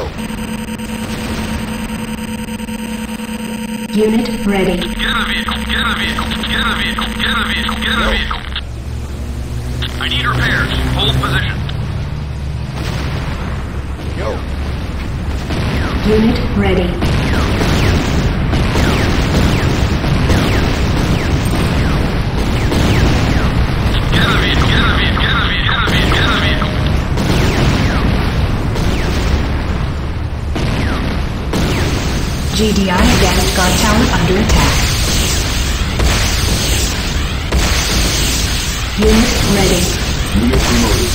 Unit ready. Get in the vehicle. Get in the vehicle. Get in the vehicle. Get in the vehicle. Get in the vehicle. I need repairs. Hold position. Unit ready. Get in the vehicle. Get in the vehicle. Get in the vehicle. Get in the vehicle. Get in the vehicle. GDI advanced guard tower under attack. Unit ready. Unit promoted.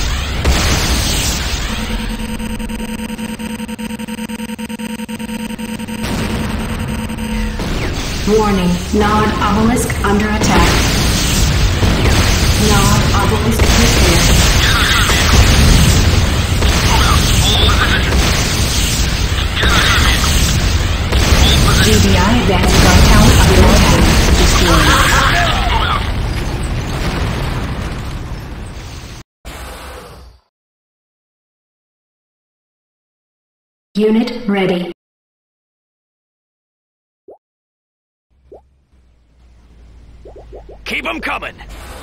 Warning, Nod obelisk under attack. Nod obelisk repaired. GDI advanced guard tower under attack. Destroyed. Unit ready. Keep them coming!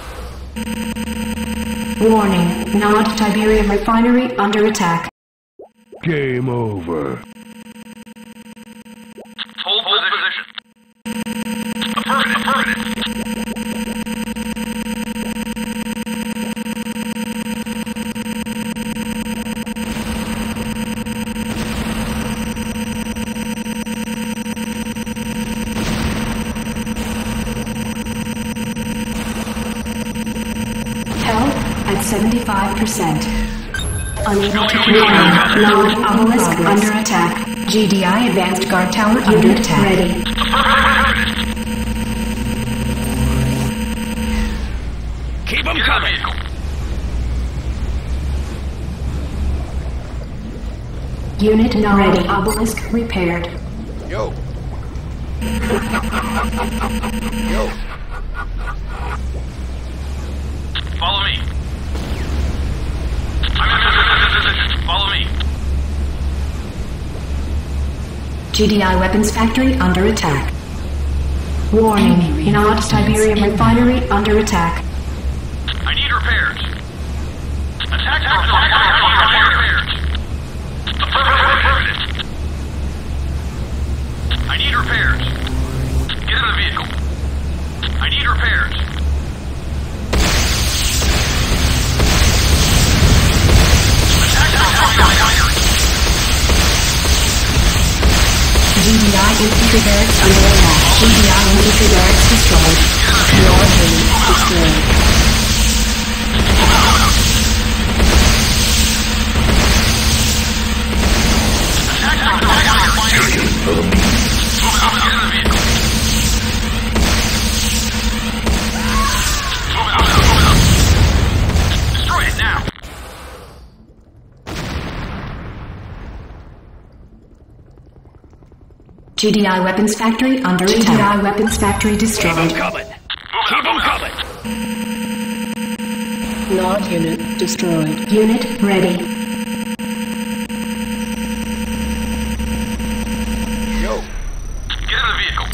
Warning, Nod Tiberium refinery under attack. Game over. Hold position. Affirmative. Affirmative. Health at 75%. Unable to warning, Nod obelisk under attack. GDI advanced guard tower under attack. Ready. Keep them coming! Unit ready. Obelisk repaired. Yo. Follow me. Follow me. GDI weapons factory under attack. Warning, Nod Tiberium refinery under attack. I need repairs. Attack repairs. Affirmative. I need repairs. Get in the vehicle. I need repairs. GDI infantry barracks under attack. GDI infantry barracks destroyed. Your unit destroyed. Destroy it now. GDI weapons factory under attack. GDI weapons factory Keep destroyed. them coming! Keep them coming! Nod unit destroyed. Unit ready. Get in the vehicle.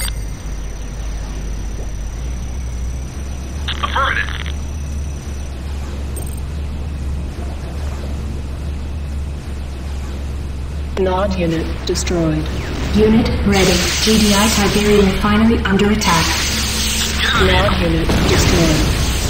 Affirmative. Nod unit destroyed. Unit ready. GDI Tiberium refinery under attack. Nod unit destroyed.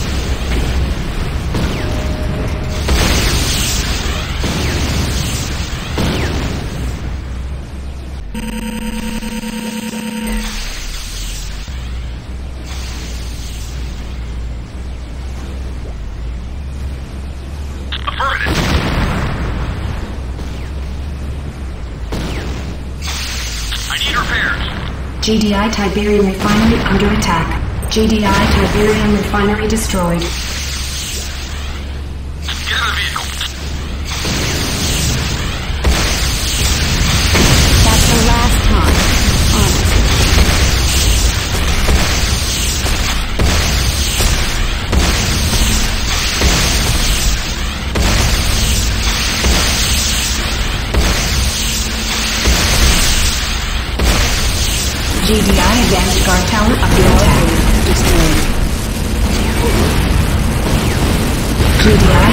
Affirmative. I need repairs. GDI Tiberium refinery under attack. GDI Tiberium refinery destroyed. Get in the vehicle. That's the last time. Honest. GDI advanced guard tower under attack. Destroyed. GDI